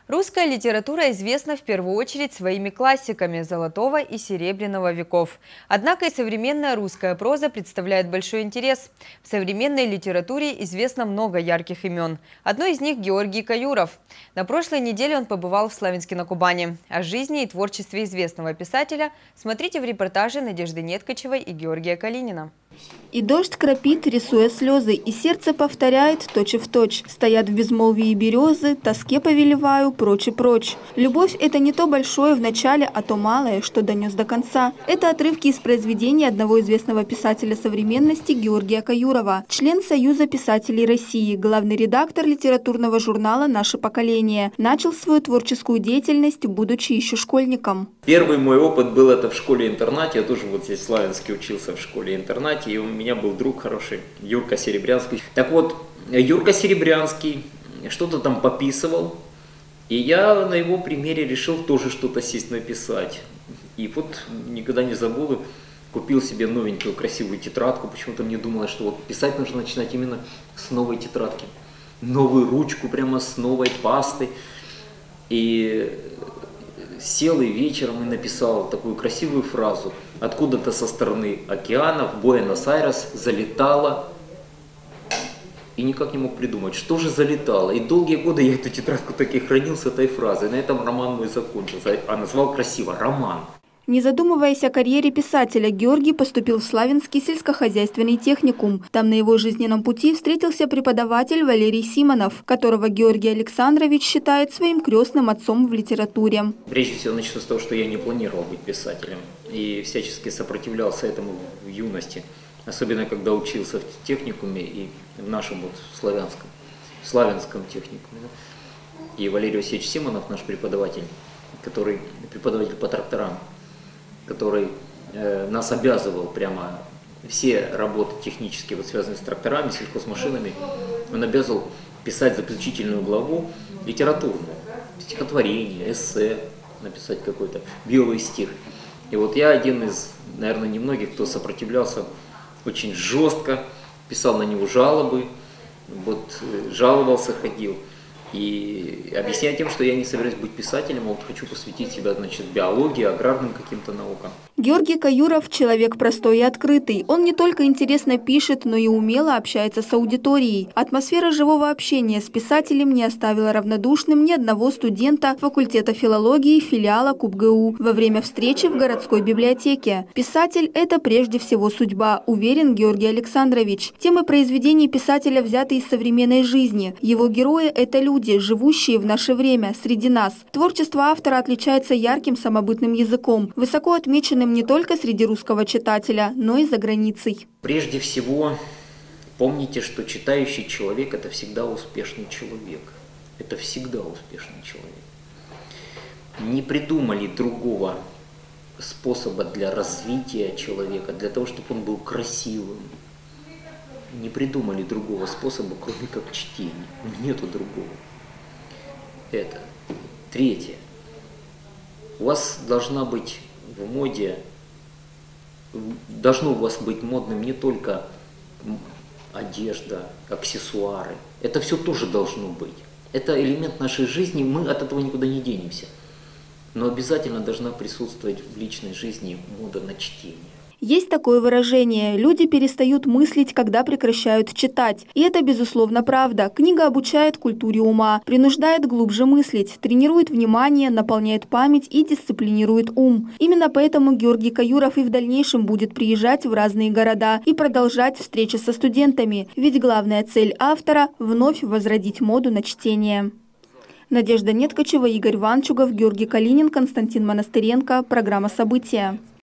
Русская литература известна в первую очередь своими классиками золотого и серебряного веков. Однако и современная русская проза представляет большой интерес. В современной литературе известно много ярких имен. Одно из них – Георгий Каюров. На прошлой неделе он побывал в Славянске на Кубани. О жизни и творчестве известного писателя смотрите в репортаже Надежды Неткачевой и Георгия Калинина. И дождь крапит, рисуя слезы, и сердце повторяет точь-в-точь. Стоят в безмолвии березы, тоске повелеваю, прочь и прочь. Любовь – это не то большое в начале, а то малое, что донес до конца. Это отрывки из произведений одного известного писателя современности Георгия Каюрова, член Союза писателей России, главный редактор литературного журнала «Наше поколение». Начал свою творческую деятельность, будучи еще школьником. Первый мой опыт был это в школе-интернате. Я тоже вот здесь в Славянске учился в школе-интернате. И у меня был друг хороший, Юрка Серебрянский. Так вот, Юрка Серебрянский что-то там пописывал, и я на его примере решил тоже что-то сесть написать. И вот никогда не забуду, купил себе новенькую красивую тетрадку. Почему-то мне думалось, что вот писать нужно начинать именно с новой тетрадки. Новую ручку прямо с новой пастой. И сел и вечером и написал такую красивую фразу. Откуда-то со стороны океана в Буэнос-Айрес залетало. И никак не мог придумать, что же залетало. И долгие годы я эту тетрадку так и хранил с этой фразой. И на этом роман мой закончился. А назвал красиво «Роман». Не задумываясь о карьере писателя, Георгий поступил в Славянский сельскохозяйственный техникум. Там на его жизненном пути встретился преподаватель Валерий Симонов, которого Георгий Александрович считает своим крестным отцом в литературе. Прежде всего начну с того, что я не планировал быть писателем и всячески сопротивлялся этому в юности. Особенно когда учился в техникуме и в нашем вот славянском техникуме. И Валерий Васильевич Симонов, наш преподаватель, преподаватель по тракторам, который нас обязывал прямо все работы технические, вот связанные с тракторами, сельхозмашинами, он обязывал писать заключительную главу литературную, стихотворение, эссе, написать какой-то белый стих. И вот я один из, наверное, немногих, кто сопротивлялся очень жестко, писал на него жалобы, вот жаловался, ходил. И объясняя тем, что я не собираюсь быть писателем, а вот хочу посвятить себя, значит, биологии, аграрным каким-то наукам. Георгий Каюров – человек простой и открытый. Он не только интересно пишет, но и умело общается с аудиторией. Атмосфера живого общения с писателем не оставила равнодушным ни одного студента факультета филологии филиала КубГУ во время встречи в городской библиотеке. Писатель – это прежде всего судьба, уверен Георгий Александрович. Темы произведений писателя взяты из современной жизни. Его герои – это люди, живущие в наше время, среди нас. Творчество автора отличается ярким самобытным языком, высоко отмеченным не только среди русского читателя, но и за границей. Прежде всего, помните, что читающий человек – это всегда успешный человек. Это всегда успешный человек. Не придумали другого способа для развития человека, для того, чтобы он был красивым. Не придумали другого способа, кроме как чтения. Нету другого. Это. Третье. У вас должна быть в моде, должно у вас быть модным не только одежда, аксессуары. Это все тоже должно быть. Это элемент нашей жизни, мы от этого никуда не денемся. Но обязательно должна присутствовать в личной жизни мода на чтение. Есть такое выражение: люди перестают мыслить, когда прекращают читать. И это, безусловно, правда. Книга обучает культуре ума, принуждает глубже мыслить, тренирует внимание, наполняет память и дисциплинирует ум. Именно поэтому Георгий Каюров и в дальнейшем будет приезжать в разные города и продолжать встречи со студентами. Ведь главная цель автора – вновь возродить моду на чтение. Надежда Неткачева, Игорь Ванчугов, Георгий Калинин, Константин Монастыренко. Программа «События».